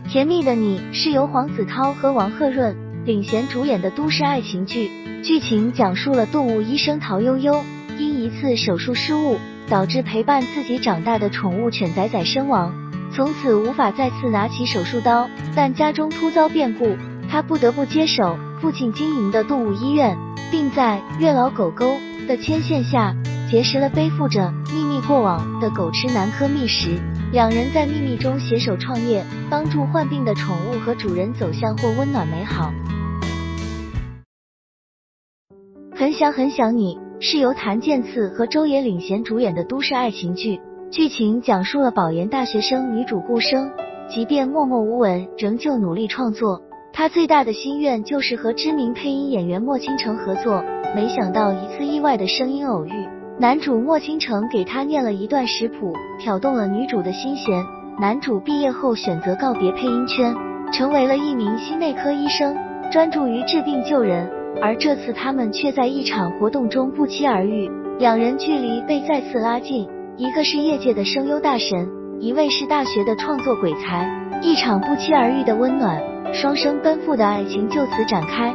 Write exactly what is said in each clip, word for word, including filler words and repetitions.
甜蜜的你是由黄子韬和王鹤润领衔主演的都市爱情剧，剧情讲述了动物医生陶悠悠因一次手术失误，导致陪伴自己长大的宠物犬仔仔身亡，从此无法再次拿起手术刀，但家中突遭变故，他不得不接手父亲经营的动物医院，并在月老狗狗的牵线下结识了背负着秘密过往的狗吃男科觅食。两人在秘密中携手创业，帮助患病的宠物和主人走向或温暖美好。很想很想你是由谭健次和周也领衔主演的都市爱情剧，剧情讲述了保研大学生女主顾生，即便默默无闻，仍旧努力创作。她最大的心愿就是和知名配音演员莫倾城合作，没想到一次意外的声音偶遇，男主莫倾城给她念了一段食谱，挑动了女主的心弦。男主毕业后选择告别配音圈，成为了一名心内科医生，专注于治病救人。而这次他们却在一场活动中不期而遇，两人距离被再次拉近。一个是业界的声优大神，一位是大学的创作鬼才，一场不期而遇的温暖，双生奔赴的爱情就此展开。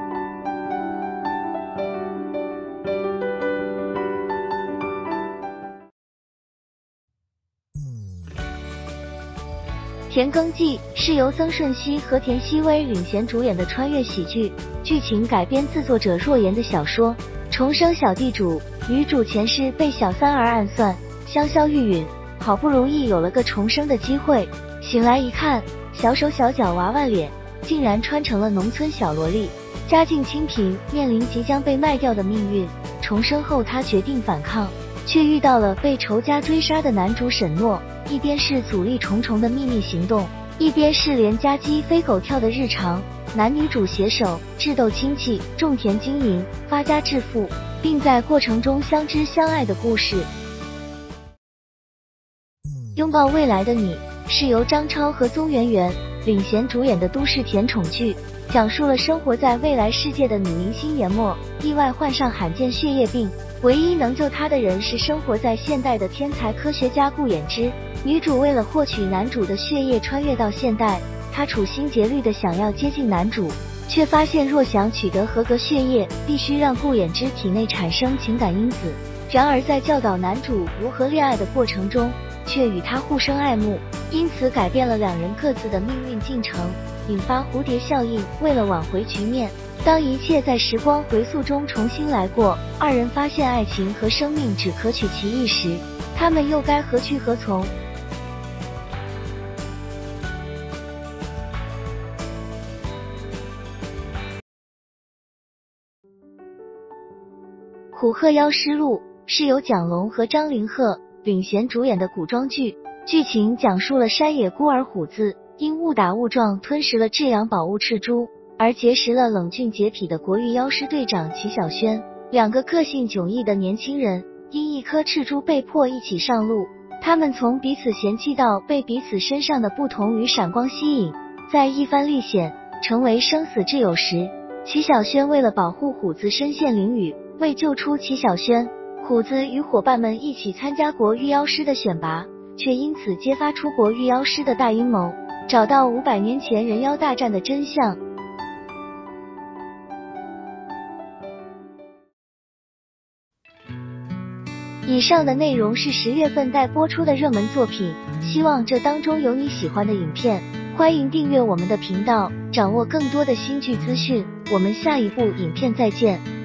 田耕记是由曾舜晞和田曦薇领衔主演的穿越喜剧，剧情改编自作者若言的小说。重生小地主，女主前世被小三儿暗算，香消玉殒，好不容易有了个重生的机会，醒来一看，小手小脚娃娃脸竟然穿成了农村小萝莉，家境清贫，面临即将被卖掉的命运。重生后她决定反抗，却遇到了被仇家追杀的男主沈诺，一边是阻力重重的秘密行动，一边是连家鸡飞狗跳的日常。男女主携手智斗亲戚，种田经营，发家致富，并在过程中相知相爱的故事。拥抱未来的你是由张超和宗元元领衔主演的都市甜宠剧，讲述了生活在未来世界的女明星研墨意外患上罕见血液病，唯一能救她的人是生活在现代的天才科学家顾衍之。女主为了获取男主的血液穿越到现代，她处心积虑的想要接近男主，却发现若想取得合格血液，必须让顾衍之体内产生情感因子。然而在教导男主如何恋爱的过程中，却与他互生爱慕，因此改变了两人各自的命运进程，引发蝴蝶效应。为了挽回局面，当一切在时光回溯中重新来过，二人发现爱情和生命只可取其一时，他们又该何去何从？虎鹤妖师录是由蒋龙和张凌赫领衔主演的古装剧，剧情讲述了山野孤儿虎子因误打误撞吞食了至阳宝物赤珠，而结识了冷峻洁癖的国域妖师队长齐小轩。两个个性迥异的年轻人因一颗赤珠被迫一起上路，他们从彼此嫌弃到被彼此身上的不同与闪光吸引，在一番历险成为生死挚友时，齐小轩为了保护虎子身陷囹圄，为救出齐小轩，虎子与伙伴们一起参加国域妖师的选拔，却因此揭发出国域妖师的大阴谋，找到五百年前人妖大战的真相。以上的内容是十月份待播出的热门作品，希望这当中有你喜欢的影片，欢迎订阅我们的频道，掌握更多的新剧资讯。我们下一部影片再见。